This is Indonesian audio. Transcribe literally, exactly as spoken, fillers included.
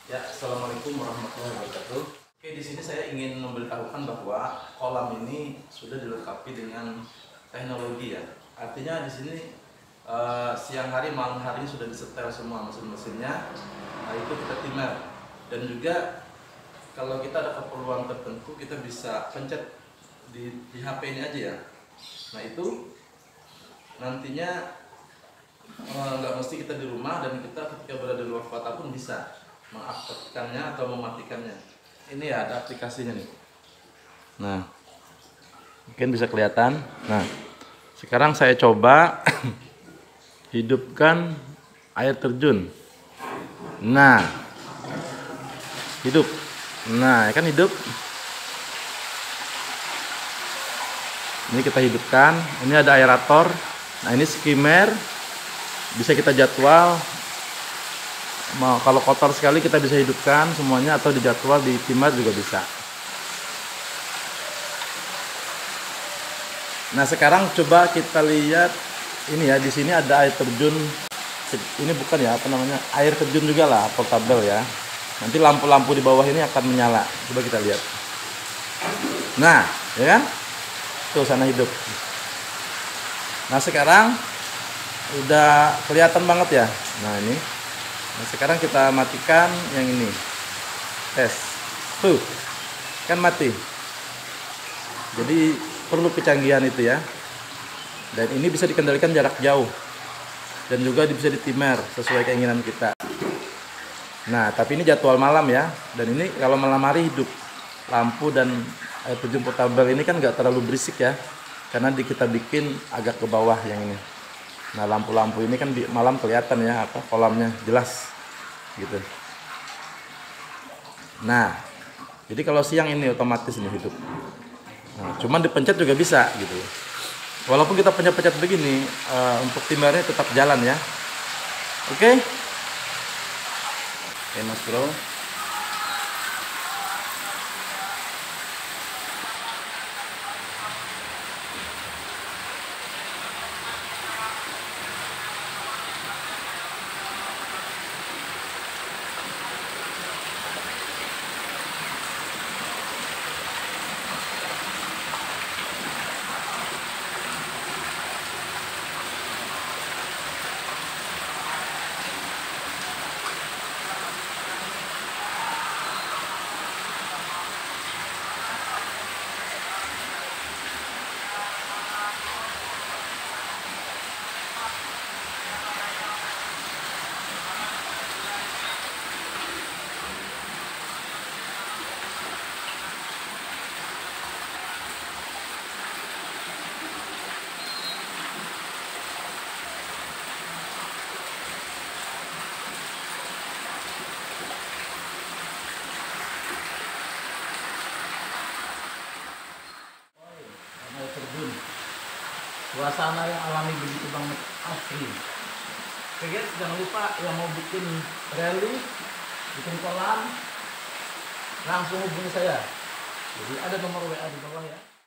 Ya, assalamualaikum warahmatullahi wabarakatuh. Oke, di sini saya ingin memberitahukan bahwa kolam ini sudah dilengkapi dengan teknologi ya. Artinya di sini eh, siang hari, malam hari sudah disetel semua mesin-mesinnya. Nah, itu kita timer. Dan juga kalau kita ada keperluan tertentu, kita bisa pencet di, di H P ini aja ya. Nah, itu nantinya eh, nggak mesti kita di rumah, dan kita ketika berada di luar kota pun bisa mengaktifkannya atau mematikannya. Ini ya, ada aplikasinya nih. Nah, mungkin bisa kelihatan. Nah, sekarang saya coba hidupkan air terjun. Nah, hidup. Nah, ya kan hidup. Ini kita hidupkan. Ini ada aerator. Nah, ini skimmer. Bisa kita jadwal. Mau kalau kotor sekali kita bisa hidupkan semuanya, atau dijadwal di timer juga bisa. Nah, sekarang coba kita lihat ini ya, di sini ada air terjun. Ini bukan ya, apa namanya, air terjun juga lah, portable ya. Nanti lampu-lampu di bawah ini akan menyala. Coba kita lihat. Nah, ya kan? Tuh sana hidup. Nah, sekarang udah kelihatan banget ya. Nah, ini. Nah, sekarang kita matikan yang ini. Tes. Tuh. Kan mati. Jadi perlu kecanggihan itu ya. Dan ini bisa dikendalikan jarak jauh. Dan juga bisa ditimer sesuai keinginan kita. Nah, tapi ini jadwal malam ya. Dan ini kalau malam hari hidup. Lampu dan air terjun portable ini kan nggak terlalu berisik ya. Karena di, kita bikin agak ke bawah yang ini. Nah, lampu-lampu ini kan di malam kelihatan ya, apa kolamnya jelas gitu. Nah, jadi kalau siang ini otomatis ini hidup. Nah, cuman dipencet juga bisa gitu. Walaupun kita pencet-pencet begini, uh, untuk timernya tetap jalan ya. Oke, oke Mas Bro. Suasana yang alami begitu banget, asli. Oke guys, jangan lupa yang mau bikin rally, bikin kolam, langsung hubungi saya. Jadi ada nomor W A di bawah ya.